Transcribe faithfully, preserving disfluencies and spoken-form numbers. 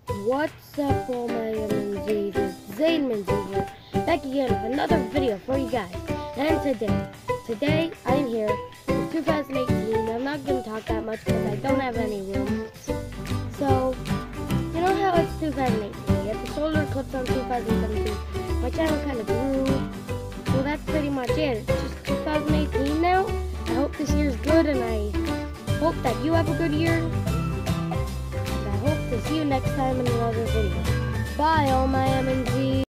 What's up, all my M and Z? This is Zane Minzy here, back again with another video for you guys. And today, today I'm here in two thousand eighteen. I'm not going to talk that much because I don't have any room. So, you know how it's two thousand eighteen? You get the solar eclipse on two thousand seventeen. My channel kind of grew. So that's pretty much it. It's just two thousand eighteen now. I hope this year's good, and I hope that you have a good year. I hope to see you next time in another video. Bye, all my M and Z.